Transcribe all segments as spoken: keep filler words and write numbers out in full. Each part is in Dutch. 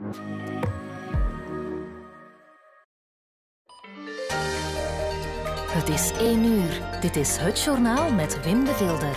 Het is één uur. Dit is Het Journaal met Wim de Vilder.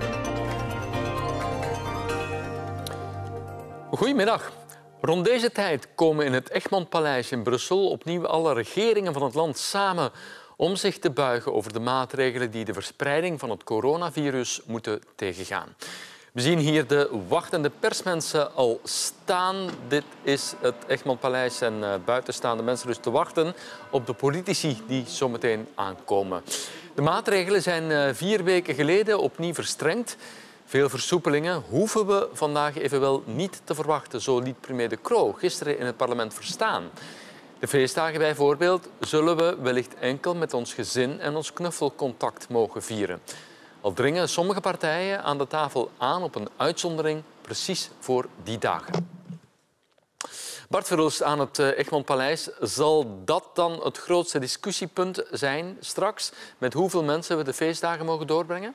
Goedemiddag. Rond deze tijd komen in het Egmondpaleis in Brussel opnieuw alle regeringen van het land samen om zich te buigen over de maatregelen die de verspreiding van het coronavirus moeten tegengaan. We zien hier de wachtende persmensen al staan. Dit is het Egmondpaleis en uh, buiten staan de mensen dus te wachten op de politici die zometeen aankomen. De maatregelen zijn uh, vier weken geleden opnieuw verstrengd. Veel versoepelingen hoeven we vandaag evenwel niet te verwachten, zo liet premier De Croo gisteren in het parlement verstaan. De feestdagen bijvoorbeeld zullen we wellicht enkel met ons gezin en ons knuffelcontact mogen vieren. Al dringen sommige partijen aan de tafel aan op een uitzondering precies voor die dagen. Bart Verhulst aan het Egmondpaleis. Zal dat dan het grootste discussiepunt zijn straks? Met hoeveel mensen we de feestdagen mogen doorbrengen?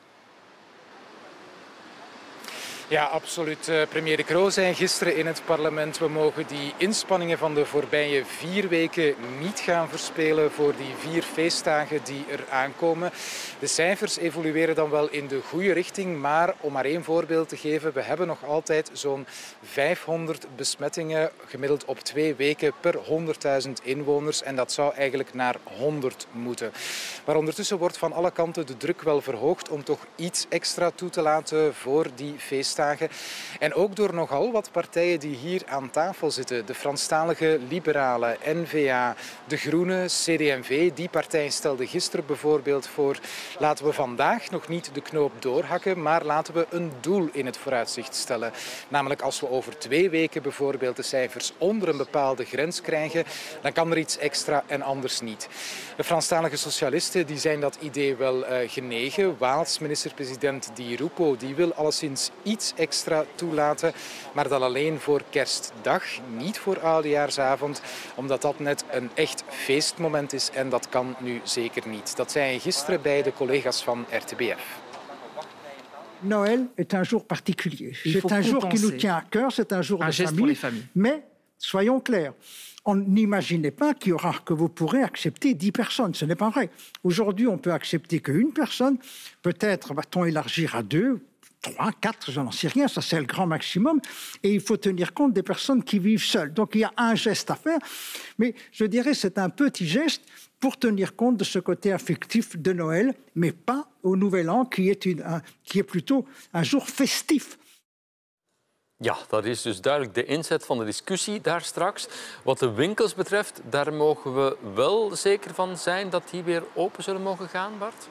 Ja, absoluut. Premier De Croo zei gisteren in het parlement: we mogen die inspanningen van de voorbije vier weken niet gaan verspelen voor die vier feestdagen die er aankomen. De cijfers evolueren dan wel in de goede richting, maar om maar één voorbeeld te geven, we hebben nog altijd zo'n vijfhonderd besmettingen gemiddeld op twee weken per honderdduizend inwoners en dat zou eigenlijk naar honderd moeten. Maar ondertussen wordt van alle kanten de druk wel verhoogd om toch iets extra toe te laten voor die feestdagen. En ook door nogal wat partijen die hier aan tafel zitten. De Franstalige Liberalen, N V A, de Groenen, C D en V. Die partij stelde gisteren bijvoorbeeld voor: laten we vandaag nog niet de knoop doorhakken, maar laten we een doel in het vooruitzicht stellen. Namelijk als we over twee weken bijvoorbeeld de cijfers onder een bepaalde grens krijgen, dan kan er iets extra en anders niet. De Franstalige socialisten die zijn dat idee wel uh, genegen. Waals minister-president Di Rupo die wil alleszins iets extra toelaten, maar dan alleen voor kerstdag, niet voor oudejaarsavond, omdat dat net een echt feestmoment is en dat kan nu zeker niet. Dat zei hij gisteren bij de collega's van R T B F. Noël est un jour particulier. C'est un jour qui nous tient à cœur, c'est un jour de famille. Mais soyons clairs, on n'imaginez pas qu'il y aura, que vous pourrez accepter dix personnes. Ce n'est pas vrai. Aujourd'hui, on peut accepter qu'une personne. Peut-être va-t-on élargir à deux, trois, quatre, je n'en sais rien. Ça, c'est le grand maximum. Et il faut tenir compte des personnes qui vivent seules. Donc, il y a un geste à faire. Mais je dirais c'est un petit geste pour tenir compte de ce côté affectif de Noël, mais pas au Nouvel An, qui est, une, un, qui est plutôt un jour festif. Ja, dat is dus duidelijk de inzet van de discussie daar straks. Wat de winkels betreft, daar mogen we wel zeker van zijn dat die weer open zullen mogen gaan, Bart?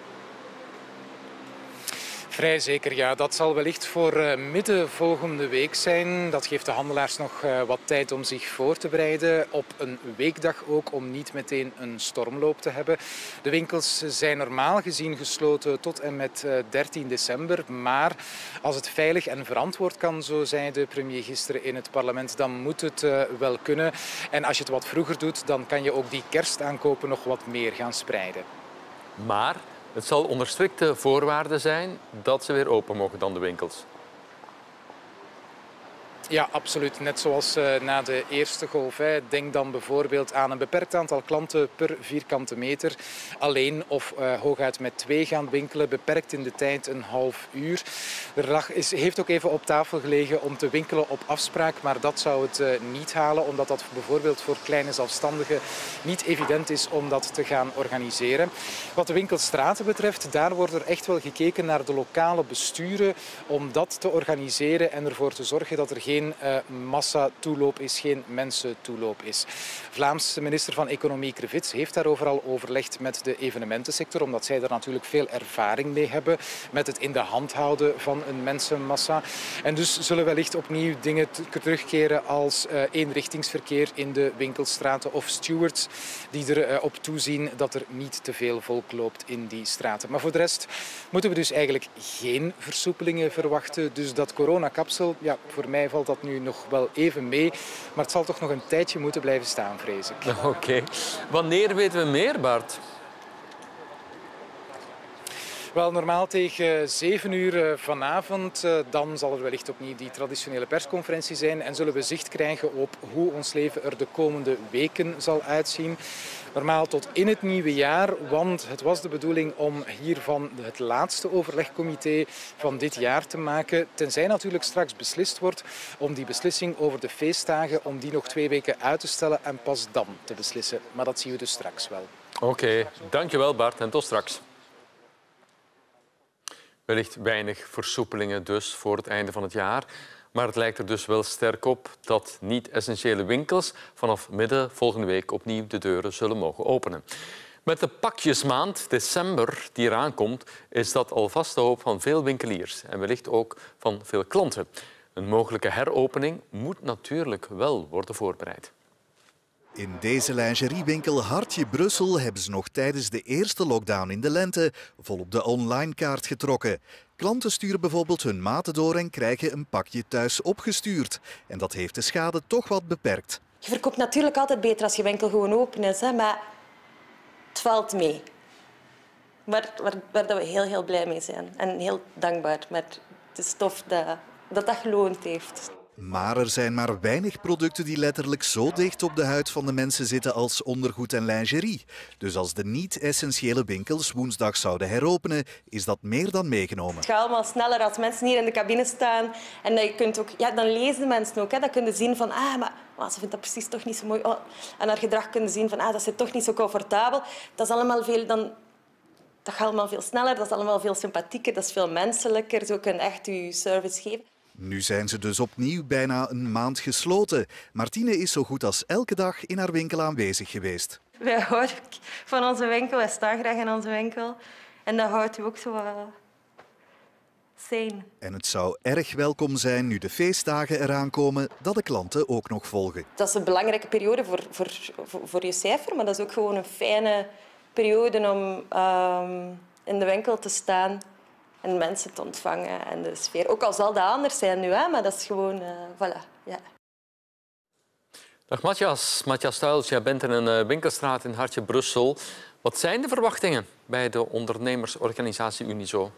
Vrij zeker, ja. Dat zal wellicht voor uh, midden volgende week zijn. Dat geeft de handelaars nog uh, wat tijd om zich voor te bereiden. Op een weekdag ook, om niet meteen een stormloop te hebben. De winkels zijn normaal gezien gesloten tot en met uh, dertien december. Maar als het veilig en verantwoord kan, zo zei de premier gisteren in het parlement, dan moet het uh, wel kunnen. En als je het wat vroeger doet, dan kan je ook die kerstaankopen nog wat meer gaan spreiden. Maar het zal onder strikte voorwaarden zijn dat ze weer open mogen dan de winkels. Ja, absoluut. Net zoals uh, na de eerste golf. Hè. Denk dan bijvoorbeeld aan een beperkt aantal klanten per vierkante meter. Alleen of uh, hooguit met twee gaan winkelen, beperkt in de tijd een half uur. Er lag, is, heeft ook even op tafel gelegen om te winkelen op afspraak, maar dat zou het uh, niet halen, omdat dat bijvoorbeeld voor kleine zelfstandigen niet evident is om dat te gaan organiseren. Wat de winkelstraten betreft, daar wordt er echt wel gekeken naar de lokale besturen om dat te organiseren en ervoor te zorgen dat er geen uh, massa-toeloop is, geen mensen-toeloop is. Vlaamse minister van Economie Krevits heeft daarover al overlegd met de evenementensector, omdat zij daar natuurlijk veel ervaring mee hebben met het in de hand houden van een mensenmassa. En dus zullen wellicht opnieuw dingen terugkeren als uh, eenrichtingsverkeer in de winkelstraten of stewards die erop uh, toezien dat er niet te veel volk loopt in die straten. Maar voor de rest moeten we dus eigenlijk geen versoepelingen verwachten. Dus dat coronakapsel, ja, voor mij valt dat nu nog wel even mee. Maar het zal toch nog een tijdje moeten blijven staan, vrees ik. Oké. Okay. Wanneer weten we meer, Bart? Wel, normaal tegen zeven uur vanavond. Dan zal er wellicht opnieuw die traditionele persconferentie zijn. En zullen we zicht krijgen op hoe ons leven er de komende weken zal uitzien. Normaal tot in het nieuwe jaar, want het was de bedoeling om hiervan het laatste overlegcomité van dit jaar te maken. Tenzij natuurlijk straks beslist wordt om die beslissing over de feestdagen, om die nog twee weken uit te stellen en pas dan te beslissen. Maar dat zien we dus straks wel. Oké, okay, dankjewel Bart en tot straks. Wellicht weinig versoepelingen dus voor het einde van het jaar. Maar het lijkt er dus wel sterk op dat niet-essentiële winkels vanaf midden volgende week opnieuw de deuren zullen mogen openen. Met de pakjesmaand december die eraan komt, is dat alvast de hoop van veel winkeliers en wellicht ook van veel klanten. Een mogelijke heropening moet natuurlijk wel worden voorbereid. In deze lingeriewinkel Hartje Brussel hebben ze nog tijdens de eerste lockdown in de lente volop de online kaart getrokken. Klanten sturen bijvoorbeeld hun maten door en krijgen een pakje thuis opgestuurd. En dat heeft de schade toch wat beperkt. Je verkoopt natuurlijk altijd beter als je winkel gewoon open is, hè, maar het valt mee. Waar, waar, waar dat we heel, heel blij mee zijn en heel dankbaar. Maar het is tof dat dat, dat geloond heeft. Maar er zijn maar weinig producten die letterlijk zo dicht op de huid van de mensen zitten als ondergoed en lingerie. Dus als de niet-essentiële winkels woensdag zouden heropenen, is dat meer dan meegenomen. Het gaat allemaal sneller als mensen hier in de cabine staan. En dat je kunt ook, ja, dan lezen mensen ook. Hè. Dan kunnen zien van, ah, maar oh, ze vindt dat precies toch niet zo mooi. Oh. En haar gedrag kunnen zien van, ah, dat zit toch niet zo comfortabel. Dat is allemaal veel, dan, dat gaat allemaal veel sneller, dat is allemaal veel sympathieker, dat is veel menselijker. Zo kun je echt je service geven. Nu zijn ze dus opnieuw bijna een maand gesloten. Martine is zo goed als elke dag in haar winkel aanwezig geweest. Wij houden van onze winkel, wij staan graag in onze winkel. En dat houdt u ook zo uh, sane. En het zou erg welkom zijn, nu de feestdagen eraan komen, dat de klanten ook nog volgen. Dat is een belangrijke periode voor, voor, voor je cijfer, maar dat is ook gewoon een fijne periode om um, in de winkel te staan en mensen te ontvangen en de sfeer. Ook al zal dat anders zijn nu, hè, maar dat is gewoon... Uh, voilà, ja. Dag Matthias. Matthias Tuils, jij bent in een winkelstraat in Hartje Brussel. Wat zijn de verwachtingen bij de ondernemersorganisatie Unizo?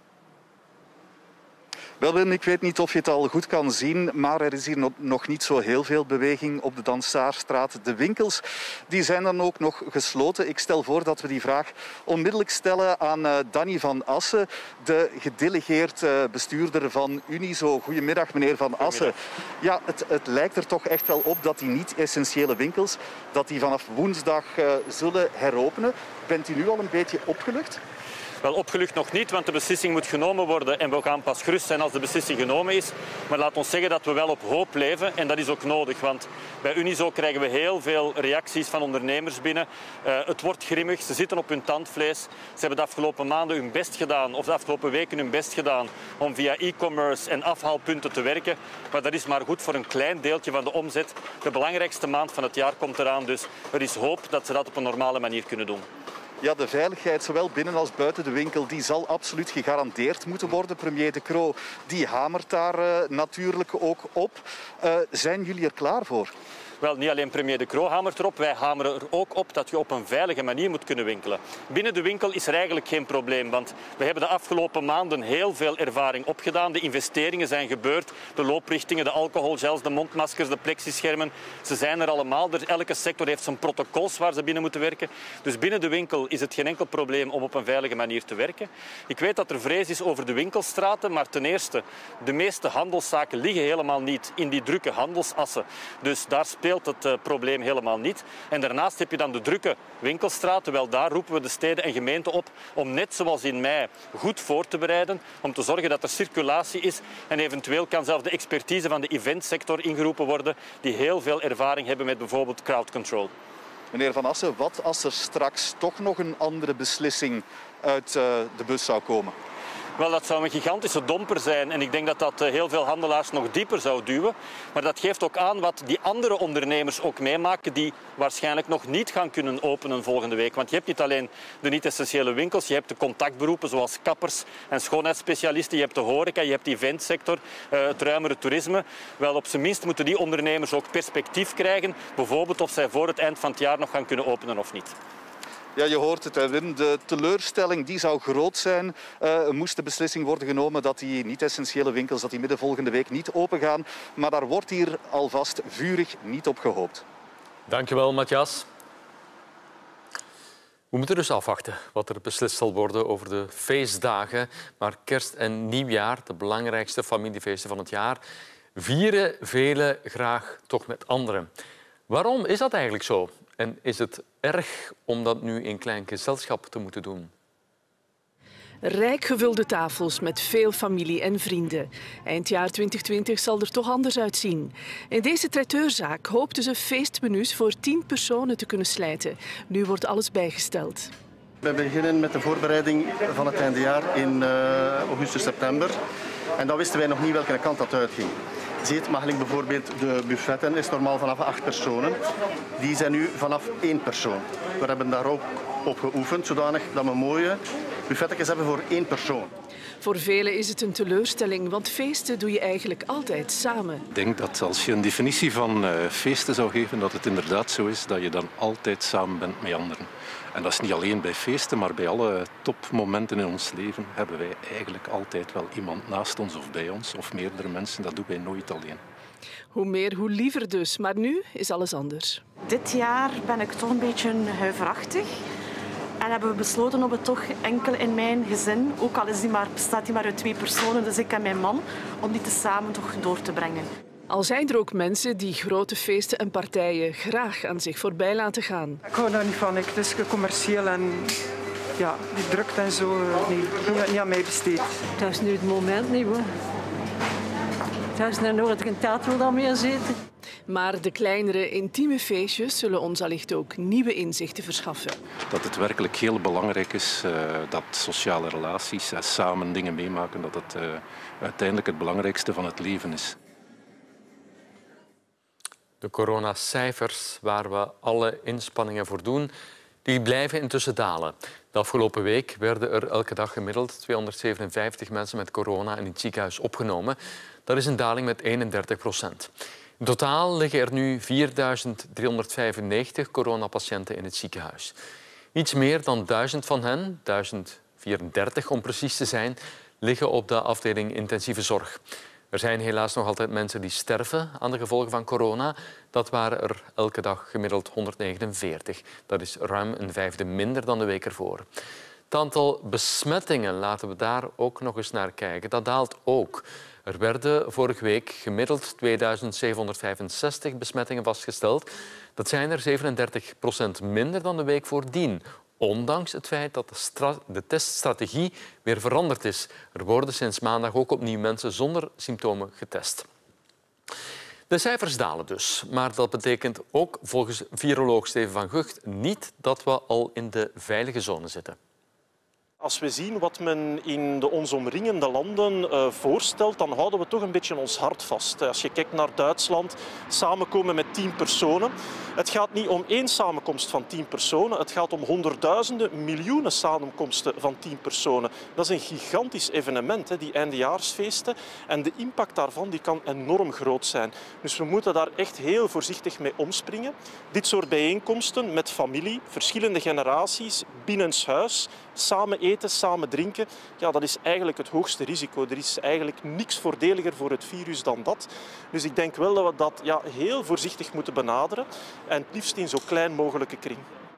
Wel Wim, ik weet niet of je het al goed kan zien, maar er is hier nog niet zo heel veel beweging op de Dansaarstraat. De winkels die zijn dan ook nog gesloten. Ik stel voor dat we die vraag onmiddellijk stellen aan uh, Danny van Assen, de gedelegeerd uh, bestuurder van Unizo. Goedemiddag, meneer Van Assen. Ja, het, het lijkt er toch echt wel op dat die niet-essentiële winkels dat die vanaf woensdag uh, zullen heropenen. Bent u nu al een beetje opgelucht? Wel, opgelucht nog niet, want de beslissing moet genomen worden en we gaan pas gerust zijn als de beslissing genomen is. Maar laat ons zeggen dat we wel op hoop leven en dat is ook nodig, want bij Unizo krijgen we heel veel reacties van ondernemers binnen. Uh, het wordt grimmig, ze zitten op hun tandvlees. Ze hebben de afgelopen maanden hun best gedaan, of de afgelopen weken hun best gedaan om via e-commerce en afhaalpunten te werken. Maar dat is maar goed voor een klein deeltje van de omzet. De belangrijkste maand van het jaar komt eraan, dus er is hoop dat ze dat op een normale manier kunnen doen. Ja, de veiligheid, zowel binnen als buiten de winkel, die zal absoluut gegarandeerd moeten worden. Premier De Croo, die hamert daar uh, natuurlijk ook op. Uh, zijn jullie er klaar voor? Wel, niet alleen premier De Croo hamert erop, wij hameren er ook op dat je op een veilige manier moet kunnen winkelen. Binnen de winkel is er eigenlijk geen probleem, want we hebben de afgelopen maanden heel veel ervaring opgedaan. De investeringen zijn gebeurd, de looprichtingen, de alcoholgels, de mondmaskers, de plexischermen. Ze zijn er allemaal. Elke sector heeft zijn protocols waar ze binnen moeten werken. Dus binnen de winkel is het geen enkel probleem om op een veilige manier te werken. Ik weet dat er vrees is over de winkelstraten, maar ten eerste, de meeste handelszaken liggen helemaal niet in die drukke handelsassen. Dus daar speelt het uh, probleem helemaal niet. En daarnaast heb je dan de drukke winkelstraten. Wel, daar roepen we de steden en gemeenten op om net zoals in mei goed voor te bereiden, om te zorgen dat er circulatie is en eventueel kan zelfs de expertise van de eventsector ingeroepen worden, die heel veel ervaring hebben met bijvoorbeeld crowd control. Meneer Van Assen, wat als er straks toch nog een andere beslissing uit uh, de bus zou komen? Wel, dat zou een gigantische domper zijn en ik denk dat dat heel veel handelaars nog dieper zou duwen. Maar dat geeft ook aan wat die andere ondernemers ook meemaken die waarschijnlijk nog niet gaan kunnen openen volgende week. Want je hebt niet alleen de niet-essentiële winkels, je hebt de contactberoepen zoals kappers en schoonheidsspecialisten, je hebt de horeca, je hebt de eventsector, het ruimere toerisme. Wel, op zijn minst moeten die ondernemers ook perspectief krijgen, bijvoorbeeld of zij voor het eind van het jaar nog gaan kunnen openen of niet. Ja, je hoort het, Wim. De teleurstelling die zou groot zijn. Uh, moest de beslissing worden genomen dat die niet-essentiële winkels dat die midden volgende week niet opengaan. Maar daar wordt hier alvast vurig niet op gehoopt. Dankjewel, Matthias. We moeten dus afwachten wat er beslist zal worden over de feestdagen. Maar kerst en nieuwjaar, de belangrijkste familiefeesten van het jaar, vieren velen graag toch met anderen. Waarom is dat eigenlijk zo? En is het erg om dat nu in klein gezelschap te moeten doen? Rijk gevulde tafels met veel familie en vrienden. Eind jaar twintig twintig zal er toch anders uitzien. In deze traiteurzaak hoopten ze feestmenu's voor tien personen te kunnen slijten. Nu wordt alles bijgesteld. We beginnen met de voorbereiding van het eindejaar in uh, augustus, september. En dan wisten wij nog niet welke kant dat uitging. Ziet, maar bijvoorbeeld de buffetten is normaal vanaf acht personen. Die zijn nu vanaf één persoon. We hebben daar ook op geoefend, zodanig dat we mooie buffetjes hebben voor één persoon. Voor velen is het een teleurstelling, want feesten doe je eigenlijk altijd samen. Ik denk dat als je een definitie van uh, feesten zou geven, dat het inderdaad zo is dat je dan altijd samen bent met anderen. En dat is niet alleen bij feesten, maar bij alle topmomenten in ons leven hebben wij eigenlijk altijd wel iemand naast ons of bij ons, of meerdere mensen. Dat doen wij nooit alleen. Hoe meer, hoe liever dus. Maar nu is alles anders. Dit jaar ben ik toch een beetje huiverachtig. En hebben we besloten om het toch enkel in mijn gezin, ook al is die maar, bestaat die maar uit twee personen, dus ik en mijn man, om die te samen toch door te brengen. Al zijn er ook mensen die grote feesten en partijen graag aan zich voorbij laten gaan. Ik hou daar niet van. Het is commercieel en ja, die drukte en zo, nee, niet, niet aan mij besteed. Dat is nu het moment niet, hoor. Dat is nou nog dat ik een taart wil meer zitten. Maar de kleinere, intieme feestjes zullen ons allicht ook nieuwe inzichten verschaffen. Dat het werkelijk heel belangrijk is uh, dat sociale relaties en samen dingen meemaken, dat het uh, uiteindelijk het belangrijkste van het leven is. De coronacijfers, waar we alle inspanningen voor doen, die blijven intussen dalen. De afgelopen week werden er elke dag gemiddeld tweehonderdzevenenvijftig mensen met corona in het ziekenhuis opgenomen. Dat is een daling met eenendertig procent. In totaal liggen er nu vierduizend driehonderdvijfennegentig coronapatiënten in het ziekenhuis. Iets meer dan duizend van hen, duizend vierendertig om precies te zijn, liggen op de afdeling intensieve zorg. Er zijn helaas nog altijd mensen die sterven aan de gevolgen van corona. Dat waren er elke dag gemiddeld honderdnegenenveertig. Dat is ruim een vijfde minder dan de week ervoor. Het aantal besmettingen, laten we daar ook nog eens naar kijken, dat daalt ook. Er werden vorige week gemiddeld tweeduizend zevenhonderdvijfenzestig besmettingen vastgesteld. Dat zijn er zevenendertig procent minder dan de week voordien. Ondanks het feit dat de, de teststrategie weer veranderd is. Er worden sinds maandag ook opnieuw mensen zonder symptomen getest. De cijfers dalen dus, maar dat betekent ook volgens viroloog Steven van Gucht niet dat we al in de veilige zone zitten. Als we zien wat men in de ons omringende landen uh, voorstelt, dan houden we toch een beetje ons hart vast. Als je kijkt naar Duitsland, samenkomen met tien personen. Het gaat niet om één samenkomst van tien personen. Het gaat om honderdduizenden, miljoenen samenkomsten van tien personen. Dat is een gigantisch evenement, hè, die eindejaarsfeesten. En de impact daarvan die kan enorm groot zijn. Dus we moeten daar echt heel voorzichtig mee omspringen. Dit soort bijeenkomsten met familie, verschillende generaties, binnenshuis, samen eten, samen drinken, ja, dat is eigenlijk het hoogste risico. Er is eigenlijk niks voordeliger voor het virus dan dat. Dus ik denk wel dat we dat ja, heel voorzichtig moeten benaderen en het liefst in zo klein mogelijke kring.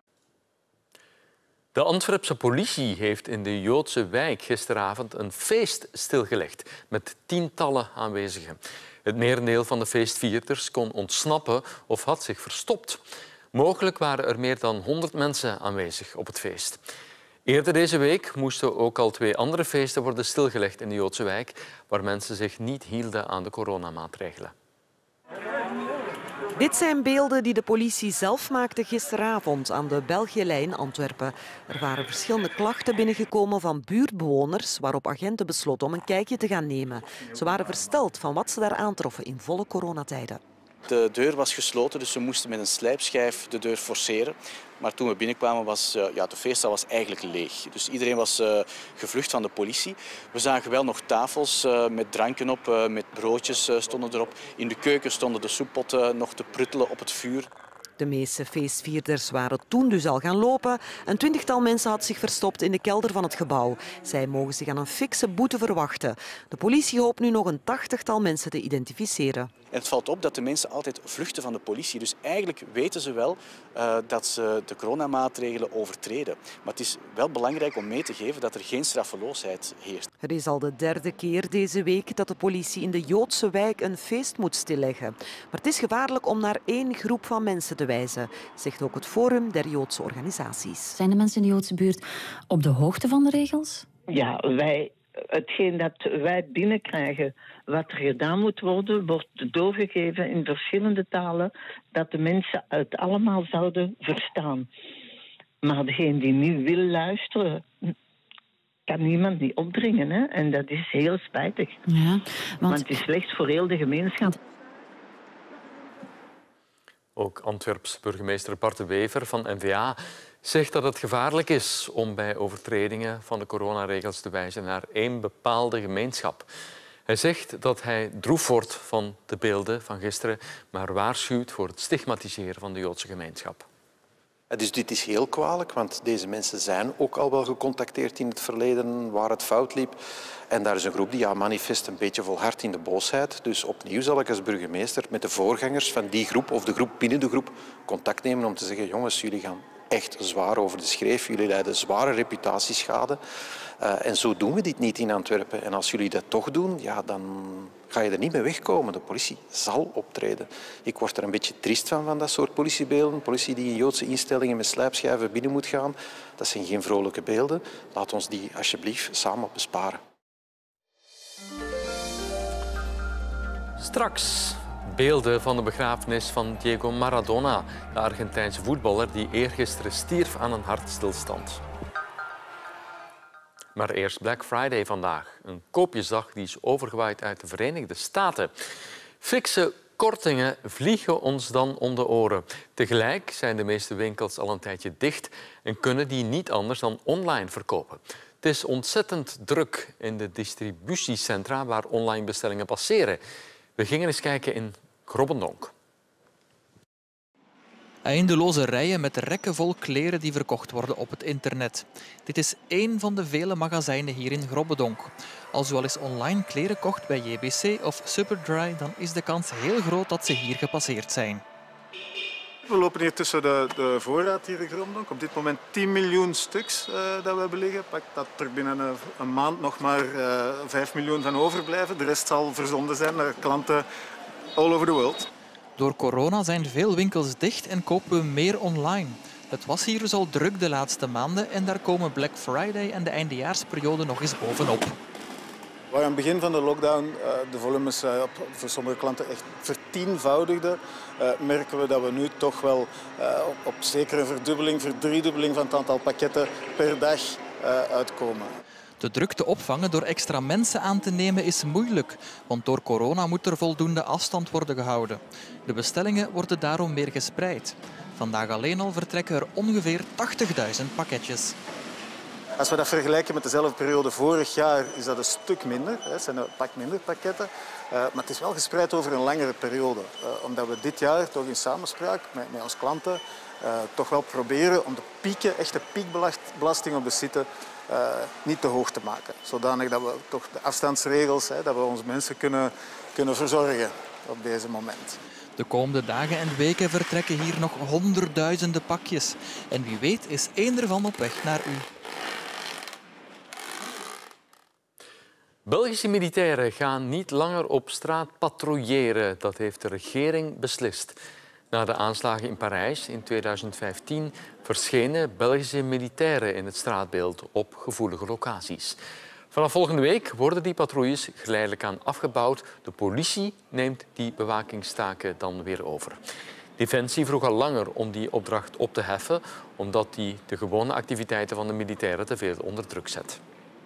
De Antwerpse politie heeft in de Joodse wijk gisteravond een feest stilgelegd met tientallen aanwezigen. Het merendeel van de feestvierders kon ontsnappen of had zich verstopt. Mogelijk waren er meer dan honderd mensen aanwezig op het feest. Eerder deze week moesten ook al twee andere feesten worden stilgelegd in de Joodse wijk, waar mensen zich niet hielden aan de coronamaatregelen. Dit zijn beelden die de politie zelf maakte gisteravond aan de België-lijn Antwerpen. Er waren verschillende klachten binnengekomen van buurtbewoners, waarop agenten besloten om een kijkje te gaan nemen. Ze waren versteld van wat ze daar aantroffen in volle coronatijden. De deur was gesloten, dus we moesten met een slijpschijf de deur forceren. Maar toen we binnenkwamen was uh, ja, de feestzaal was eigenlijk leeg. Dus iedereen was uh, gevlucht van de politie. We zagen wel nog tafels uh, met dranken op, uh, met broodjes uh, stonden erop. In de keuken stonden de soeppotten nog te pruttelen op het vuur. De meeste feestvierders waren toen dus al gaan lopen. Een twintigtal mensen had zich verstopt in de kelder van het gebouw. Zij mogen zich aan een fikse boete verwachten. De politie hoopt nu nog een tachtigtal mensen te identificeren. En het valt op dat de mensen altijd vluchten van de politie. Dus eigenlijk weten ze wel uh, dat ze de coronamaatregelen overtreden. Maar het is wel belangrijk om mee te geven dat er geen straffeloosheid heerst. Het is al de derde keer deze week dat de politie in de Joodse wijk een feest moet stilleggen. Maar het is gevaarlijk om naar één groep van mensen te wijzen, zegt ook het Forum der Joodse Organisaties. Zijn de mensen in de Joodse buurt op de hoogte van de regels? Ja, wij, hetgeen dat wij binnenkrijgen, wat er gedaan moet worden, wordt doorgegeven in verschillende talen, dat de mensen het allemaal zouden verstaan. Maar degene die niet wil luisteren, kan niemand niet opdringen. Hè? En dat is heel spijtig. Ja, want... want het is slecht voor heel de gemeenschap. Ook Antwerps burgemeester Bart de Wever van N V A zegt dat het gevaarlijk is om bij overtredingen van de coronaregels te wijzen naar één bepaalde gemeenschap. Hij zegt dat hij droef wordt van de beelden van gisteren, maar waarschuwt voor het stigmatiseren van de Joodse gemeenschap. Dus dit is heel kwalijk, want deze mensen zijn ook al wel gecontacteerd in het verleden waar het fout liep. En daar is een groep die ja, manifest een beetje volhardt in de boosheid. Dus opnieuw zal ik als burgemeester met de voorgangers van die groep of de groep binnen de groep contact nemen om te zeggen, jongens, jullie gaan echt zwaar over de schreef. Jullie lijden zware reputatieschade. Uh, en zo doen we dit niet in Antwerpen. En als jullie dat toch doen, ja, dan ga je er niet mee wegkomen. De politie zal optreden. Ik word er een beetje triest van, van dat soort politiebeelden. Politie die in Joodse instellingen met slijpschijven binnen moet gaan. Dat zijn geen vrolijke beelden. Laat ons die alsjeblieft samen besparen. Straks beelden van de begrafenis van Diego Maradona, de Argentijnse voetballer die eergisteren stierf aan een hartstilstand. Maar eerst Black Friday vandaag. Een koopjesdag die is overgewaaid uit de Verenigde Staten. Fikse kortingen vliegen ons dan om de oren. Tegelijk zijn de meeste winkels al een tijdje dicht en kunnen die niet anders dan online verkopen. Het is ontzettend druk in de distributiecentra waar online bestellingen passeren. We gingen eens kijken in Grobbendonk. Eindeloze rijen met rekken vol kleren die verkocht worden op het internet. Dit is één van de vele magazijnen hier in Grobbendonk. Als u al eens online kleren kocht bij J B C of Superdry, dan is de kans heel groot dat ze hier gepasseerd zijn. We lopen hier tussen de, de voorraad hier in Grobbendonk. Op dit moment tien miljoen stuks uh, dat we hebben liggen. Pak dat er binnen een, een maand nog maar uh, vijf miljoen van overblijven. De rest zal verzonden zijn naar klanten all over the world. Door corona zijn veel winkels dicht en kopen we meer online. Het was hier dus al druk de laatste maanden en daar komen Black Friday en de eindejaarsperiode nog eens bovenop. Waar aan het begin van de lockdown uh, de volumes uh, voor sommige klanten echt vertienvoudigden, uh, merken we dat we nu toch wel uh, op, op zeker een verdubbeling, verdriedubbeling van het aantal pakketten per dag uh, uitkomen. De drukte opvangen door extra mensen aan te nemen is moeilijk, want door corona moet er voldoende afstand worden gehouden. De bestellingen worden daarom meer gespreid. Vandaag alleen al vertrekken er ongeveer tachtigduizend pakketjes. Als we dat vergelijken met dezelfde periode vorig jaar, is dat een stuk minder. Het zijn een pak minder pakketten. Uh, maar het is wel gespreid over een langere periode. Uh, omdat we dit jaar toch in samenspraak met, met onze klanten uh, toch wel proberen om de pieken, echte piekbelasting op de site uh, niet te hoog te maken. Zodanig dat we toch de afstandsregels, hè, dat we onze mensen kunnen, kunnen verzorgen op deze moment. De komende dagen en weken vertrekken hier nog honderdduizenden pakjes. En wie weet is één ervan op weg naar u. Belgische militairen gaan niet langer op straat patrouilleren. Dat heeft de regering beslist. Na de aanslagen in Parijs in tweeduizend vijftien verschenen Belgische militairen in het straatbeeld op gevoelige locaties. Vanaf volgende week worden die patrouilles geleidelijk aan afgebouwd. De politie neemt die bewakingstaken dan weer over. Defensie vroeg al langer om die opdracht op te heffen, omdat die de gewone activiteiten van de militairen te veel onder druk zet.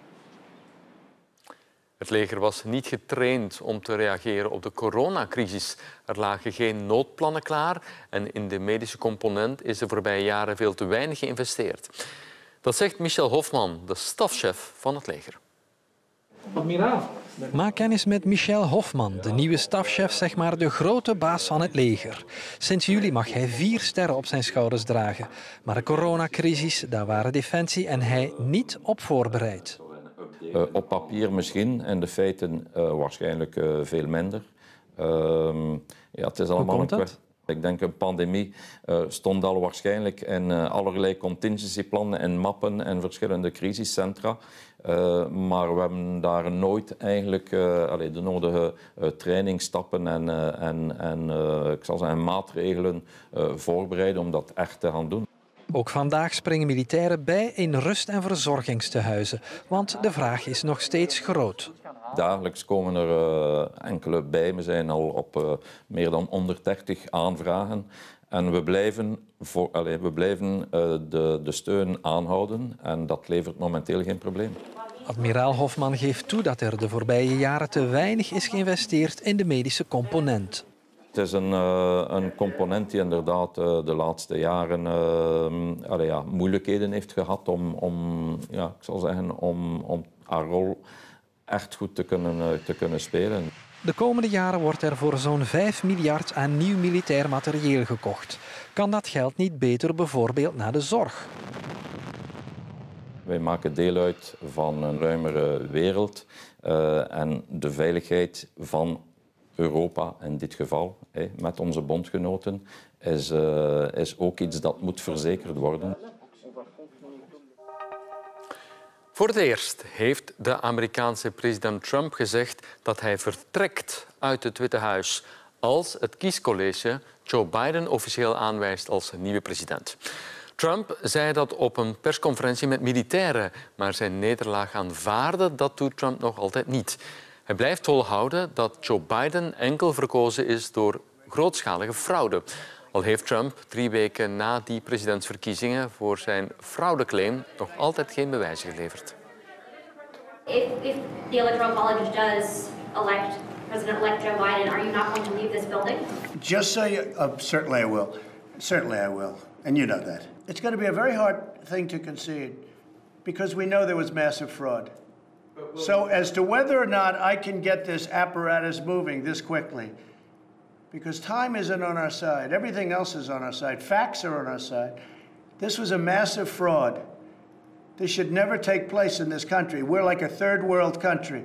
Het leger was niet getraind om te reageren op de coronacrisis. Er lagen geen noodplannen klaar en in de medische component is de voorbije jaren veel te weinig geïnvesteerd. Dat zegt Michel Hofman, de stafchef van het leger. Admiraal. Maak kennis met Michel Hofman, de nieuwe stafchef, zeg maar de grote baas van het leger. Sinds juli mag hij vier sterren op zijn schouders dragen. Maar de coronacrisis, daar waren Defensie en hij niet op voorbereid. Uh, op papier misschien en de feiten uh, waarschijnlijk uh, veel minder. Uh, ja, het is allemaal Hoe komt een dat? Ik denk een pandemie uh, stond al waarschijnlijk in uh, allerlei contingencyplannen en mappen en verschillende crisiscentra. Uh, maar we hebben daar nooit eigenlijk uh, allee, de nodige uh, trainingsstappen en, uh, en, en uh, ik zal zeggen, maatregelen uh, voorbereid om dat echt te gaan doen. Ook vandaag springen militairen bij in rust- en verzorgingstehuizen, want de vraag is nog steeds groot. Dagelijks komen er uh, enkele bij. We zijn al op uh, meer dan honderddertig aanvragen. En we blijven, voor, allez, we blijven uh, de, de steun aanhouden en dat levert momenteel geen probleem. Admiraal Hofman geeft toe dat er de voorbije jaren te weinig is geïnvesteerd in de medische component. Het is een, uh, een component die inderdaad uh, de laatste jaren uh, allee, ja, moeilijkheden heeft gehad om, om, ja, ik zal zeggen, om, om haar rol echt goed te kunnen, uh, te kunnen spelen. De komende jaren wordt er voor zo'n vijf miljard aan nieuw militair materieel gekocht. Kan dat geld niet beter bijvoorbeeld naar de zorg? Wij maken deel uit van een ruimere wereld uh, en de veiligheid van Europa in dit geval, hè, met onze bondgenoten, is, uh, is ook iets dat moet verzekerd worden. Voor het eerst heeft de Amerikaanse president Trump gezegd dat hij vertrekt uit het Witte Huis als het kiescollege Joe Biden officieel aanwijst als nieuwe president. Trump zei dat op een persconferentie met militairen, maar zijn nederlaag aanvaarde, dat doet Trump nog altijd niet. Hij blijft volhouden dat Joe Biden enkel verkozen is door grootschalige fraude. Al heeft Trump drie weken na die presidentsverkiezingen voor zijn fraudeclaim nog altijd geen bewijzen geleverd. If, if the Electoral College does elect President-elect Joe Biden, are you not going to leave this building? Just so you, uh, certainly I will. Certainly I will. And you know that. It's going to be a very hard thing to concede because we know there was massive fraud. So as to whether or not I can get this apparatus moving this quickly, because time isn't on our side, everything else is on our side, facts are on our side. This was a massive fraud. This should never take place in this country. We're like a third world country.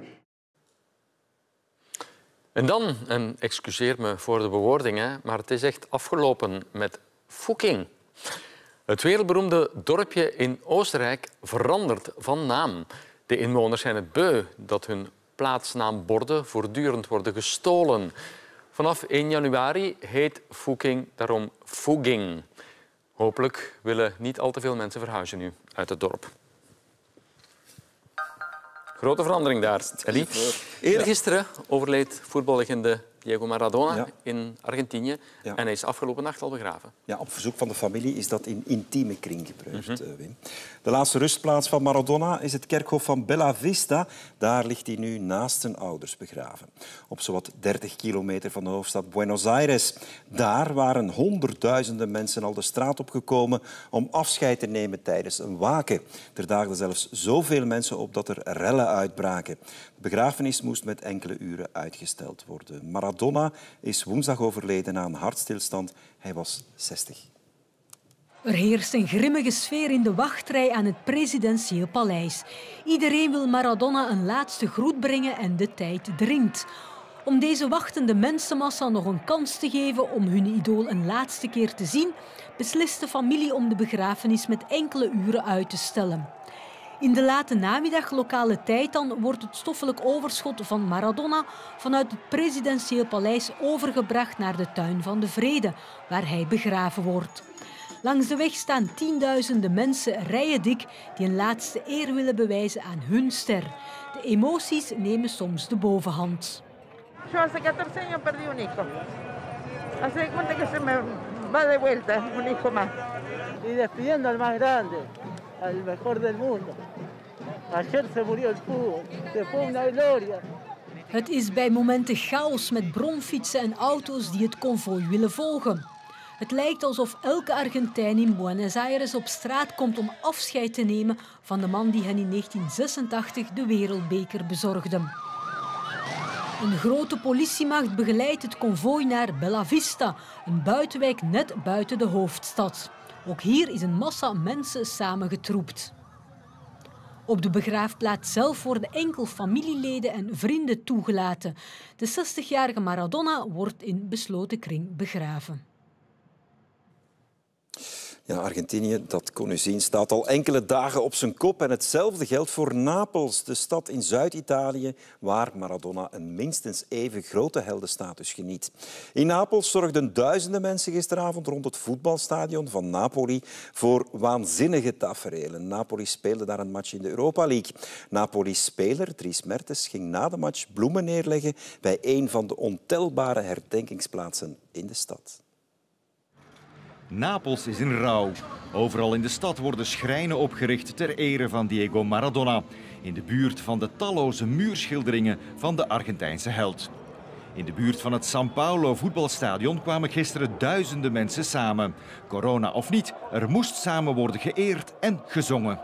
En dan, en excuseer me voor de bewoording, hè, maar het is echt afgelopen met Fucking. Het wereldberoemde dorpje in Oostenrijk verandert van naam. De inwoners zijn het beu dat hun plaatsnaamborden voortdurend worden gestolen. Vanaf één januari heet Fucking daarom Fugging. Hopelijk willen niet al te veel mensen verhuizen nu uit het dorp. Grote verandering daar, Ellie. Eergisteren overleed voetballegende Diego Maradona ja. in Argentinië. Ja. En hij is afgelopen nacht al begraven. Ja, op verzoek van de familie is dat in intieme kring gebeurd, mm-hmm. Wim. De laatste rustplaats van Maradona is het kerkhof van Bella Vista. Daar ligt hij nu naast zijn ouders begraven. Op zowat dertig kilometer van de hoofdstad Buenos Aires. Daar waren honderdduizenden mensen al de straat op gekomen om afscheid te nemen tijdens een waken. Er daagden zelfs zoveel mensen op dat er rellen uitbraken. De begrafenis moest met enkele uren uitgesteld worden. Maradona is woensdag overleden aan hartstilstand. Hij was zestig. Er heerst een grimmige sfeer in de wachtrij aan het presidentieel paleis. Iedereen wil Maradona een laatste groet brengen en de tijd dringt. Om deze wachtende mensenmassa nog een kans te geven om hun idool een laatste keer te zien, beslist de familie om de begrafenis met enkele uren uit te stellen. In de late namiddag, lokale tijd dan, wordt het stoffelijk overschot van Maradona vanuit het presidentieel paleis overgebracht naar de tuin van de Vrede, waar hij begraven wordt. Langs de weg staan tienduizenden mensen rijen dik die een laatste eer willen bewijzen aan hun ster. De emoties nemen soms de bovenhand. Yo hace catorce años perdí un hijo. Hace cuenta que se me va de vuelta un hijo más. Y despidiendo al más grande, al mejor del mundo. Ayer se murió el fútbol, se fue una gloria. Het is bij momenten chaos met bromfietsen en auto's die het konvooi willen volgen. Het lijkt alsof elke Argentijn in Buenos Aires op straat komt om afscheid te nemen van de man die hen in negentien zesentachtig de wereldbeker bezorgde. Een grote politiemacht begeleidt het konvooi naar Bella Vista, een buitenwijk net buiten de hoofdstad. Ook hier is een massa mensen samengetroept. Op de begraafplaats zelf worden enkel familieleden en vrienden toegelaten. De zestigjarige Maradona wordt in besloten kring begraven. Ja, Argentinië, dat kon u zien, staat al enkele dagen op zijn kop. En hetzelfde geldt voor Napels, de stad in Zuid-Italië, waar Maradona een minstens even grote heldenstatus geniet. In Napels zorgden duizenden mensen gisteravond rond het voetbalstadion van Napoli voor waanzinnige taferelen. Napoli speelde daar een match in de Europa League. Napoli-speler Dries Mertens ging na de match bloemen neerleggen bij een van de ontelbare herdenkingsplaatsen in de stad. Napels is in rouw. Overal in de stad worden schrijnen opgericht ter ere van Diego Maradona. In de buurt van de talloze muurschilderingen van de Argentijnse held. In de buurt van het São Paulo voetbalstadion kwamen gisteren duizenden mensen samen. Corona of niet, er moest samen worden geëerd en gezongen.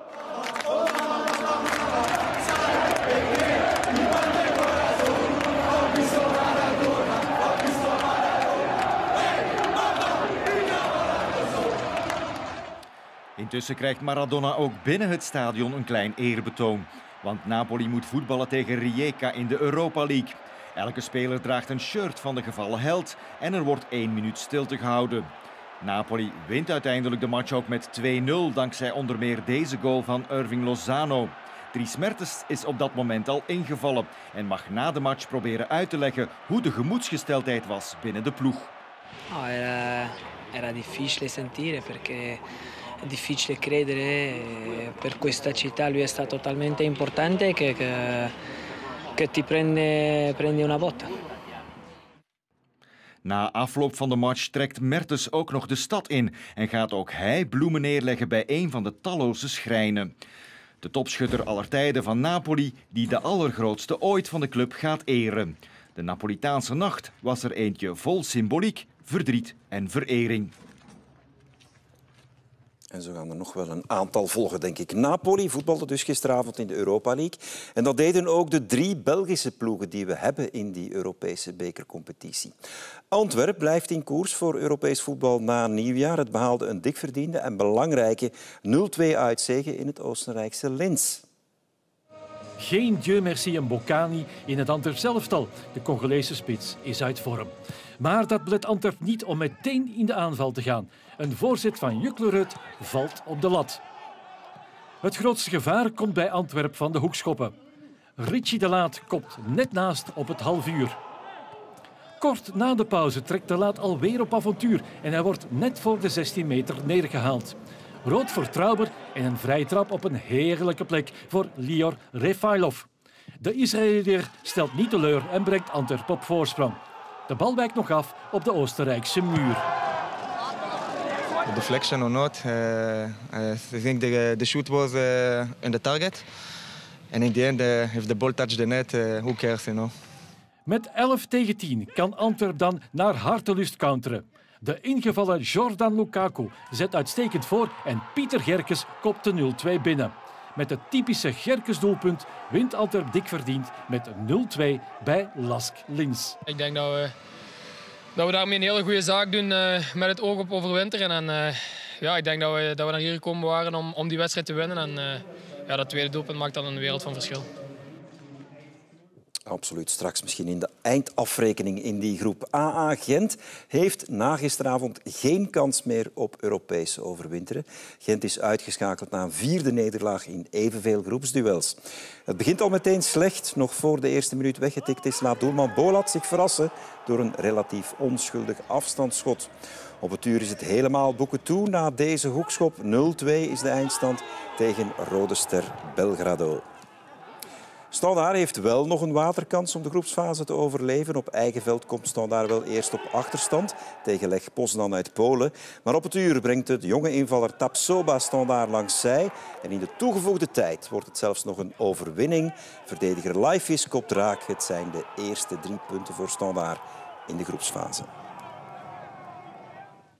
Intussen krijgt Maradona ook binnen het stadion een klein eerbetoon. Want Napoli moet voetballen tegen Rijeka in de Europa League. Elke speler draagt een shirt van de gevallen held en er wordt één minuut stilte gehouden. Napoli wint uiteindelijk de match ook met twee nul dankzij onder meer deze goal van Irving Lozano. Dries Mertens is op dat moment al ingevallen en mag na de match proberen uit te leggen hoe de gemoedsgesteldheid was binnen de ploeg. No, era, era difficile sentire perché è difficile credere, per questa città lui è stato talmente importante che, che, che ti prende, prende una botta. Na afloop van de match trekt Mertens ook nog de stad in en gaat ook hij bloemen neerleggen bij een van de talloze schrijnen. De topschutter aller tijden van Napoli, die de allergrootste ooit van de club gaat eren. De Napolitaanse nacht was er eentje vol symboliek, verdriet en verering. En zo gaan er nog wel een aantal volgen, denk ik. Napoli voetbalde dus gisteravond in de Europa League. En dat deden ook de drie Belgische ploegen die we hebben in die Europese bekercompetitie. Antwerpen blijft in koers voor Europees voetbal na nieuwjaar. Het behaalde een dik verdiende en belangrijke nul twee uitzege in het Oostenrijkse Linz. Geen Dieu merci en Bocani in het Antwerps elftal. De Congolese spits is uit vorm. Maar dat belet Antwerp niet om meteen in de aanval te gaan. Een voorzet van Juklerud valt op de lat. Het grootste gevaar komt bij Antwerp van de hoekschoppen. Richie de Laat kopt net naast op het half uur. Kort na de pauze trekt de Laat alweer op avontuur en hij wordt net voor de zestien meter neergehaald. Rood voor Trauber en een vrije trap op een heerlijke plek voor Lior Refailov. De Israëliër stelt niet teleur en brengt Antwerp op voorsprong. De bal wijkt nog af op de Oostenrijkse muur. Deflection or not, uh, I think the, the shoot was uh, in the target. And in the end, uh, if the ball touched the net, uh, who cares, you know. Met elf tegen tien kan Antwerp dan naar hartelust counteren. De ingevallen Jordan Lukaku zet uitstekend voor en Pieter Gerkes kopt de nul twee binnen. Met het typische Gerkes-doelpunt wint Antwerp dik verdiend met nul twee bij Lask Linz. Ik denk dat we, dat we daarmee een hele goede zaak doen uh, met het oog op overwinteren. En uh, ja, ik denk dat we, dat we naar hier gekomen waren om, om die wedstrijd te winnen. En uh, ja, dat tweede doelpunt maakt dan een wereld van verschil. Absoluut. Straks misschien in de eindafrekening in die groep. A A Gent heeft na gisteravond geen kans meer op Europese overwinteren. Gent is uitgeschakeld na een vierde nederlaag in evenveel groepsduels. Het begint al meteen slecht. Nog voor de eerste minuut weggetikt is, laat doelman Bolat zich verrassen door een relatief onschuldig afstandsschot. Op het uur is het helemaal boeken toe. Na deze hoekschop nul twee is de eindstand tegen Rode Ster Belgrado. Standaard heeft wel nog een waterkans om de groepsfase te overleven. Op eigen veld komt Standaard wel eerst op achterstand tegen Lech Poznan uit Polen. Maar op het uur brengt het jonge invaller Tapsoba Standaard langs zij. En in de toegevoegde tijd wordt het zelfs nog een overwinning. Verdediger Laifis kopt raak. Het zijn de eerste drie punten voor Standaard in de groepsfase.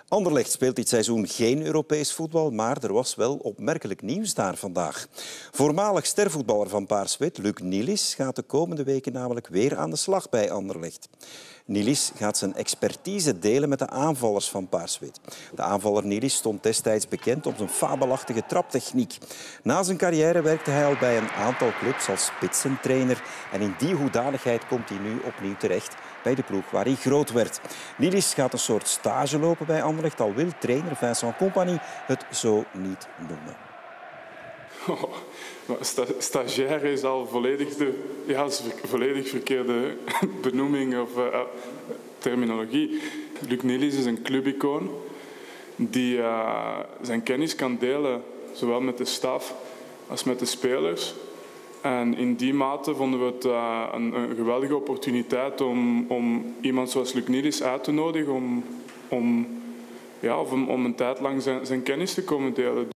Anderlecht speelt dit seizoen geen Europees voetbal, maar er was wel opmerkelijk nieuws daar vandaag. Voormalig stervoetballer van Paars-Wit, Luc Nielis, gaat de komende weken namelijk weer aan de slag bij Anderlecht. Nielis gaat zijn expertise delen met de aanvallers van Paars-Wit. De aanvaller Nielis stond destijds bekend om zijn fabelachtige traptechniek. Na zijn carrière werkte hij al bij een aantal clubs als spitsentrainer. En in die hoedanigheid komt hij nu opnieuw terecht bij de ploeg waar hij groot werd. Nielis gaat een soort stage lopen bij Anderlecht, al wil trainer Vincent Compagnie het zo niet noemen. Oh, maar sta stagiair is al volledig, de, ja, is volledig verkeerde benoeming of uh, terminologie. Luc Nielis is een clubicoon die uh, zijn kennis kan delen, zowel met de staf als met de spelers. En in die mate vonden we het uh, een, een geweldige opportuniteit om, om iemand zoals Luc Nielis uit te nodigen om, om, ja, of om, om een tijd lang zijn, zijn kennis te komen delen.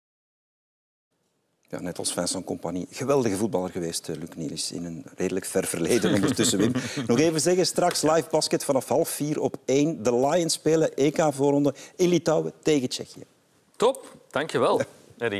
Ja, net als Vincent Compagnie. Geweldige voetballer geweest, Luc Nielis, in een redelijk ver verleden ondertussen, Wim. Nog even zeggen, straks live basket vanaf half vier op één. De Lions spelen E K-voorronde in Litouwen tegen Tsjechië. Top, dankjewel, Eddie.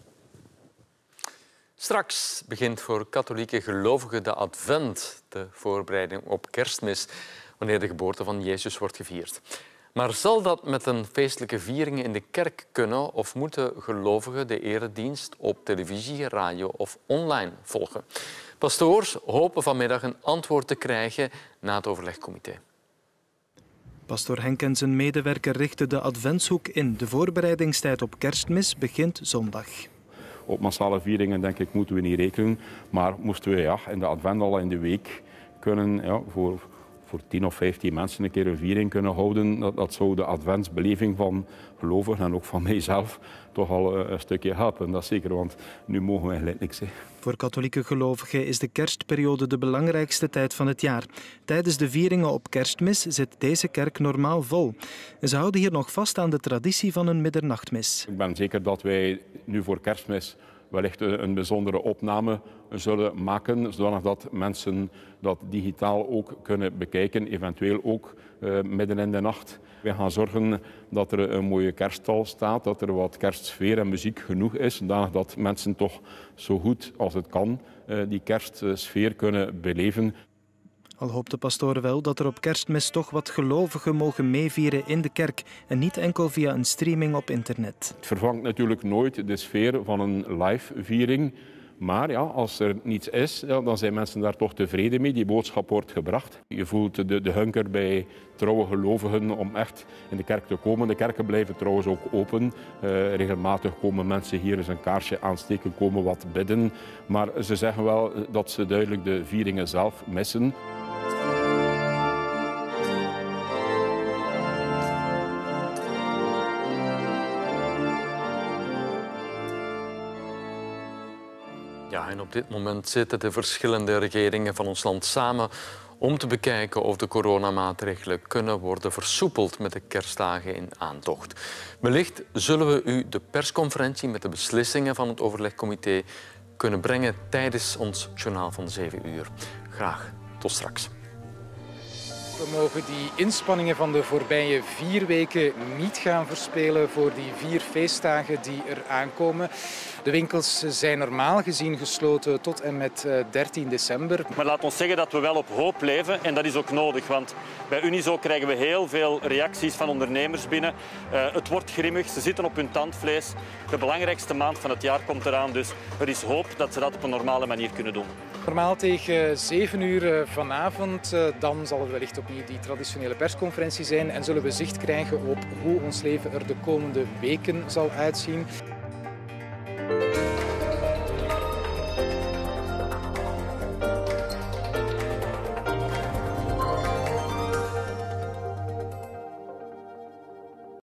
Straks begint voor katholieke gelovigen de Advent, de voorbereiding op Kerstmis, wanneer de geboorte van Jezus wordt gevierd. Maar zal dat met een feestelijke viering in de kerk kunnen of moeten gelovigen de eredienst op televisie, radio of online volgen? Pastoors hopen vanmiddag een antwoord te krijgen na het overlegcomité. Pastoor Henk en zijn medewerker richten de Adventshoek in. De voorbereidingstijd op Kerstmis begint zondag. Op massale vieringen denk ik moeten we niet rekenen, maar moesten we ja, in de Advent al in de week kunnen ja, voor... voor tien of vijftien mensen een keer een viering kunnen houden, dat, dat zou de adventsbeleving van gelovigen en ook van mijzelf toch al een stukje helpen. Dat is zeker, want nu mogen we eigenlijk niks. Hè. Voor katholieke gelovigen is de kerstperiode de belangrijkste tijd van het jaar. Tijdens de vieringen op Kerstmis zit deze kerk normaal vol. Ze houden hier nog vast aan de traditie van een middernachtmis. Ik ben zeker dat wij nu voor Kerstmis wellicht een bijzondere opname zullen maken, zodat dat mensen dat digitaal ook kunnen bekijken, eventueel ook uh, midden in de nacht. We gaan zorgen dat er een mooie kerststal staat, dat er wat kerstsfeer en muziek genoeg is, zodat mensen toch zo goed als het kan uh, die kerstsfeer kunnen beleven. Al hoopt de pastoor wel dat er op Kerstmis toch wat gelovigen mogen meevieren in de kerk en niet enkel via een streaming op internet. Het vervangt natuurlijk nooit de sfeer van een live viering. Maar ja, als er niets is, ja, dan zijn mensen daar toch tevreden mee. Die boodschap wordt gebracht. Je voelt de, de hunker bij trouwe gelovigen om echt in de kerk te komen. De kerken blijven trouwens ook open. Uh, regelmatig komen mensen hier eens een kaarsje aansteken, komen wat bidden. Maar ze zeggen wel dat ze duidelijk de vieringen zelf missen. Ja, en op dit moment zitten de verschillende regeringen van ons land samen om te bekijken of de coronamaatregelen kunnen worden versoepeld met de kerstdagen in aantocht. Wellicht zullen we u de persconferentie met de beslissingen van het overlegcomité kunnen brengen tijdens ons journaal van zeven uur. Graag tot straks. We mogen die inspanningen van de voorbije vier weken niet gaan verspelen voor die vier feestdagen die er aankomen. De winkels zijn normaal gezien gesloten tot en met dertien december. Maar laat ons zeggen dat we wel op hoop leven en dat is ook nodig. Want bij Unizo krijgen we heel veel reacties van ondernemers binnen. Uh, het wordt grimmig, ze zitten op hun tandvlees. De belangrijkste maand van het jaar komt eraan, dus er is hoop dat ze dat op een normale manier kunnen doen. Normaal tegen zeven uur vanavond, dan zal er wellicht opnieuw die traditionele persconferentie zijn en zullen we zicht krijgen op hoe ons leven er de komende weken zal uitzien.